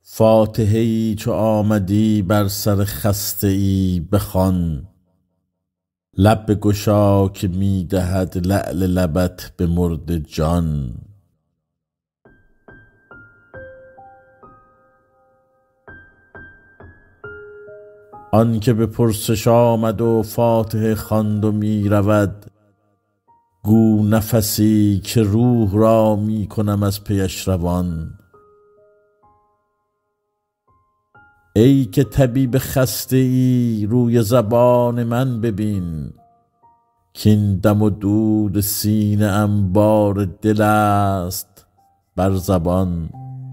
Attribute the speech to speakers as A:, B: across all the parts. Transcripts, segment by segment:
A: فاتحه ای چو آمدی بر سر خسته ای بخوان. لب بگشا که می دهد لعل لبت به مرده جان. آن که به پرسش آمد و فاتحه خواند و می رود، گو نفسی که روح را می کنم از پیش روان. ای که طبیب خسته ای روی زبان من ببین، کاین دم و دود سینه ام بار دل است بر زبان.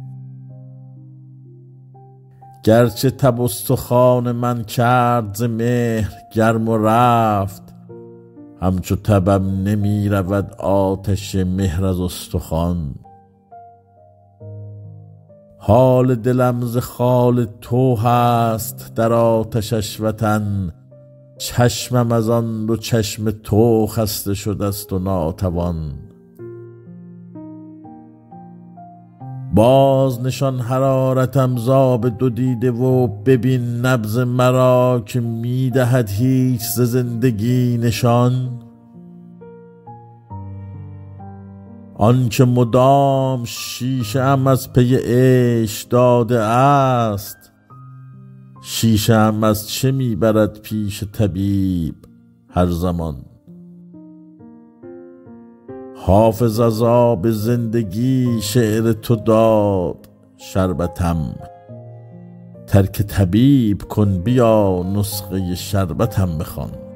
A: گرچه تب استخوان من کرد ز مهر گرم و رفت، همچو تبم نمی رود آتش مهر از استخوان. حال دلم ز خال تو هست در آتشش وطن، چشمم از آن دو چشم تو خسته شده است و ناتوان. باز نشان حرارتم ز آب دو دیده و ببین نبض مرا که می دهد هیچ ز زندگی نشان. آن که مدام شیشه ام از پی عیش داده است، شیشه ام از چه می برد پیش طبیب هر زمان. حافظ از آب زندگی شعر تو داد شربتم، ترک طبیب کن بیا نسخه شربتم بخوان.